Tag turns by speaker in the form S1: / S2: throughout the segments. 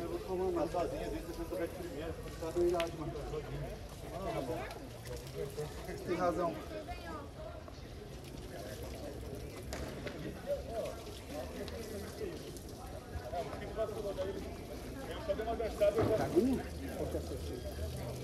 S1: eu vou comandar sozinho, às vezes você souber de primeiro. Verdade, mano. Tem razão. Caguinho? Qual que é a sua?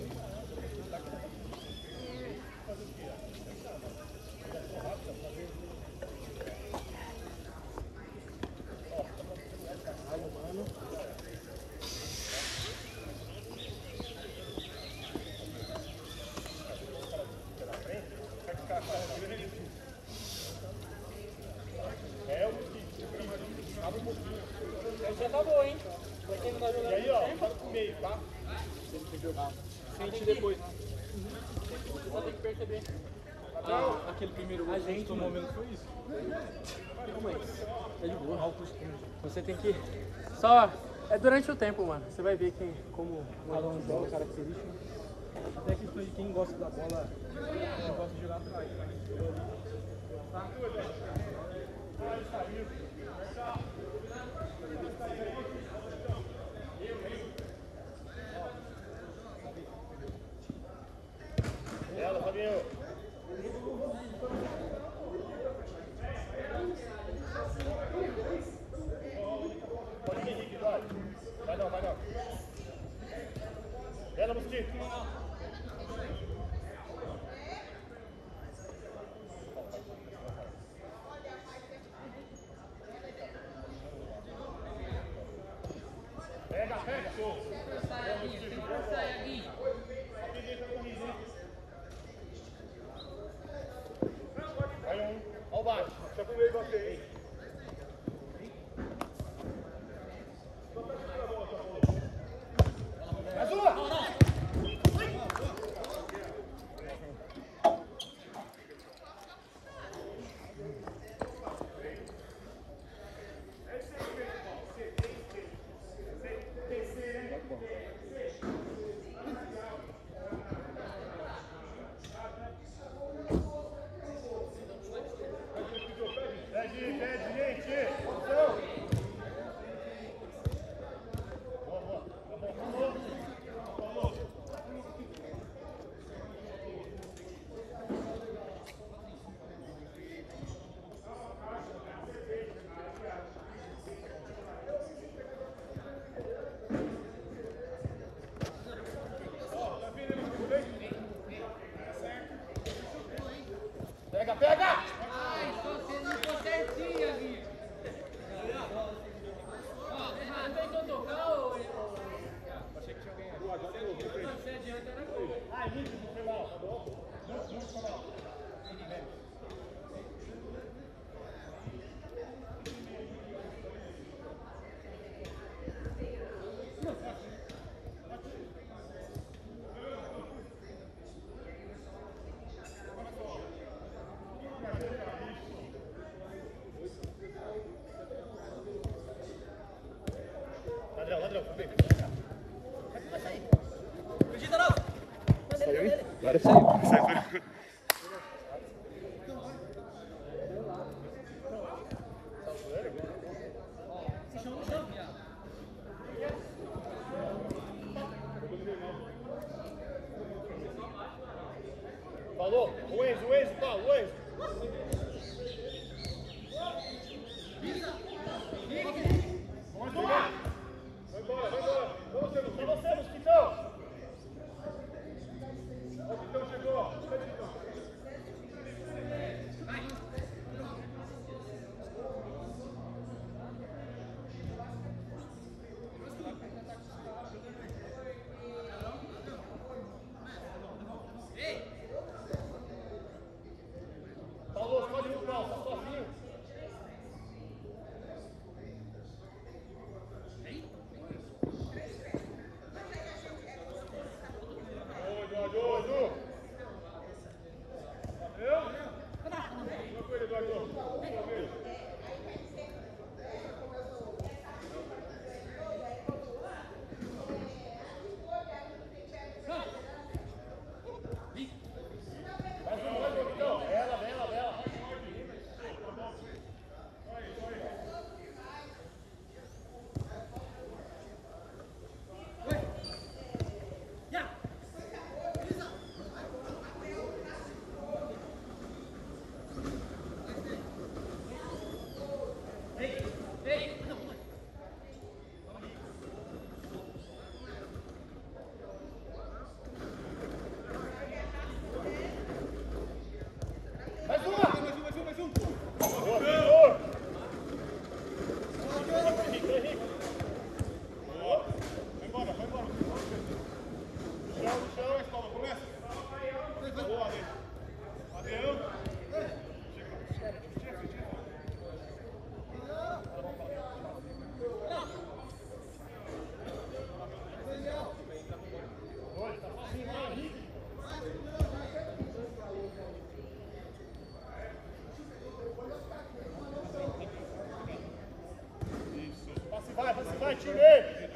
S2: Já tá bom, hein? Pra quem não tá jogando.
S1: E aí, ó, fala pro meio, tá? Você tem que jogar.
S2: Sente depois. Você só tem que perceber. Aquele primeiro gol que a gente tomou menos foi isso. Calma aí. É de boa. Você tem que. Só. É durante o tempo, mano. Você vai ver como cada um joga, característica. Até a questão de quem gosta da bola, quem gosta de jogar atrás. Tá?
S1: Ela, Fabinho. Pode ir, Henrique, vai. Vai não, vai não. Ela, Mosquito. Pega, pega.
S3: Sai aqui, tem que sair aqui.
S1: Vai um. Ao baixo. Deixa pro meio você, hein? Azul! Pega, pega!
S3: Ai, só você não ficou certinho aqui. Ó, tentou tocar ou...
S1: Achei que tinha alguém.
S3: Você adianta, era gol.
S1: Ai, muito foi mal, tá bom? Muito foi mal. Ladrão, ladrão, vem. Vai sair. Acredita não? Saiu, hein? Agora saiu. Falou? O Enzo, tá, o Enzo. Vamos embora. Vai embora, vai embora. Vamos, Mosquitão. O Mosquitão chegou. Paulo, pode ir no pau, tá sozinho. Eduardo. Eu? Tranquilo, Eduardo. Mais um, então. Bela. Vai, time!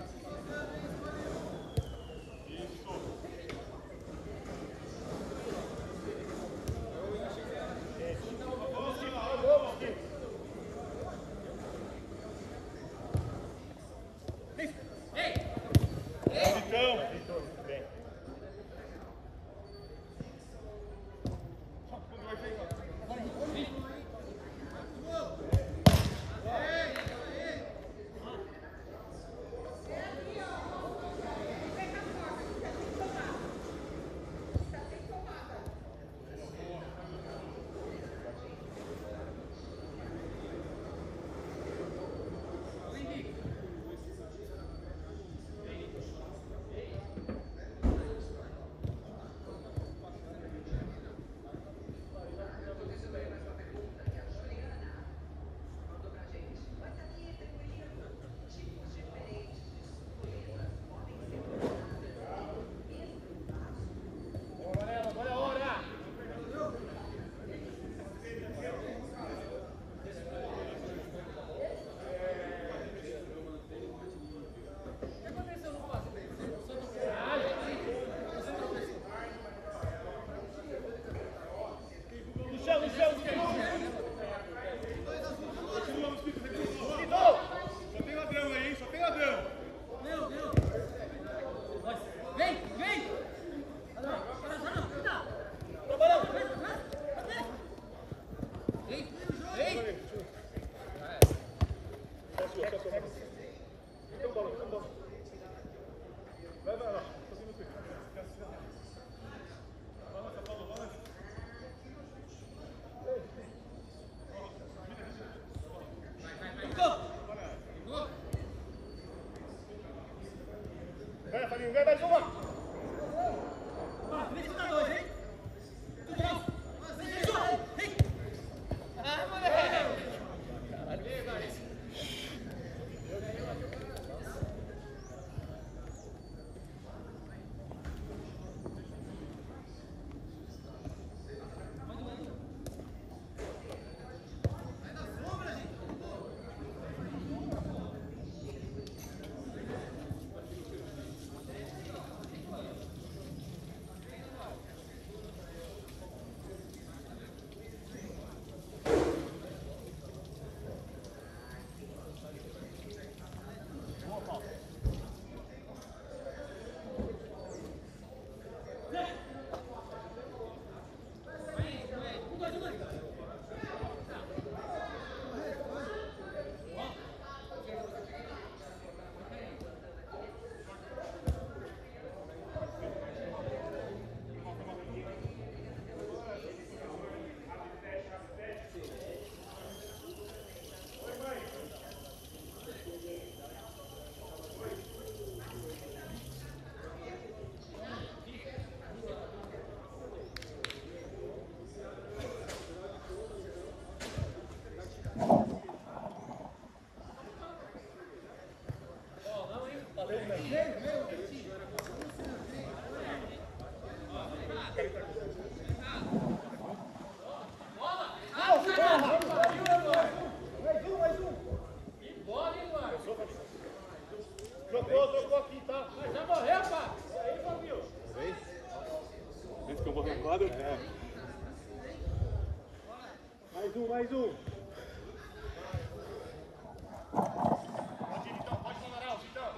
S1: Vai mais uma! Trocou aqui, tá?
S3: Mas já morreu, pá!
S1: E aí, Fabinho? Esse que eu vou no quadro? É. Mais um, mais um. Pode ir, então, pode mandar, então.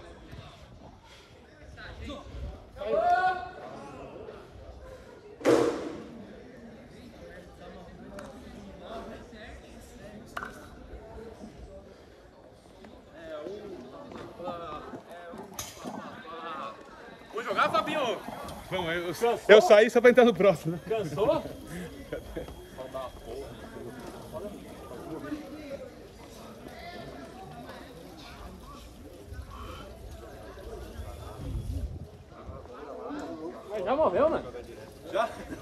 S4: Vou jogar, Fabinho?
S1: Vamos, eu saí só pra entrar no próximo, né?
S2: Cansou? Mas já morreu, mano?
S4: Já?